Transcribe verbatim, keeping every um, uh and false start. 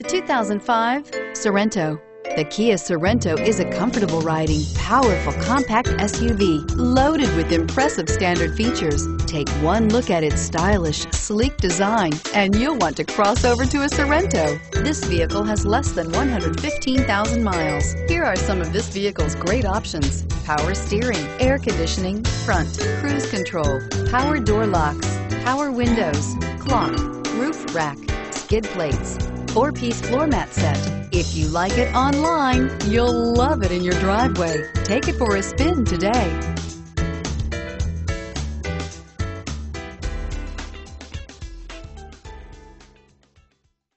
The two thousand five Sorento. The Kia Sorento is a comfortable riding, powerful compact S U V loaded with impressive standard features. Take one look at its stylish, sleek design and you'll want to cross over to a Sorento. This vehicle has less than one hundred fifteen thousand miles. Here are some of this vehicle's great options: power steering, air conditioning, front, cruise control, power door locks, power windows, clock, roof rack, skid plates, four-piece floor mat set. If you like it online, you'll love it in your driveway. Take it for a spin today.